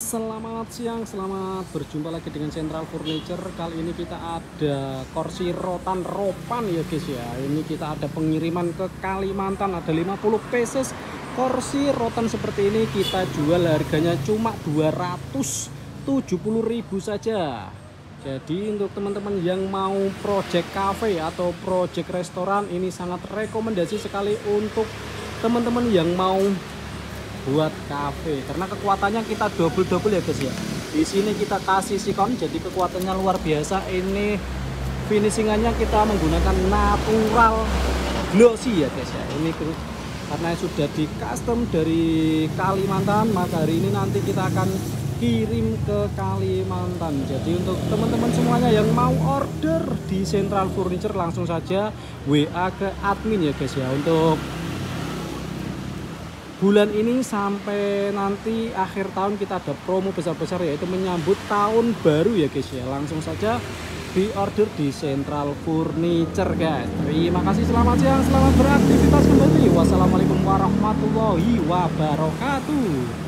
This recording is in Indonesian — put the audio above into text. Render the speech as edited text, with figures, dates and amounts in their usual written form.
Selamat siang, selamat berjumpa lagi dengan Central Furniture. Kali ini kita ada kursi rotan ropan ya guys ya. Ini kita ada pengiriman ke Kalimantan, ada 50 pieces kursi rotan seperti ini. Kita jual harganya cuma 270.000 saja. Jadi untuk teman-teman yang mau project cafe atau project restoran, ini sangat rekomendasi sekali untuk teman-teman yang mau buat cafe, karena kekuatannya kita double ya guys ya. Di sini kita kasih sikon, jadi kekuatannya luar biasa. Ini finishingannya kita menggunakan natural glossy ya guys ya. Ini karena sudah di custom dari Kalimantan, maka hari ini nanti kita akan kirim ke Kalimantan. Jadi untuk teman-teman semuanya yang mau order di Central Furniture, langsung saja WA ke admin ya guys ya. Untuk bulan ini sampai nanti akhir tahun kita ada promo besar-besar, yaitu menyambut tahun baru ya guys ya. Langsung saja di order di Central Furniture guys. Terima kasih, selamat siang, selamat beraktivitas kembali. Wassalamualaikum warahmatullahi wabarakatuh.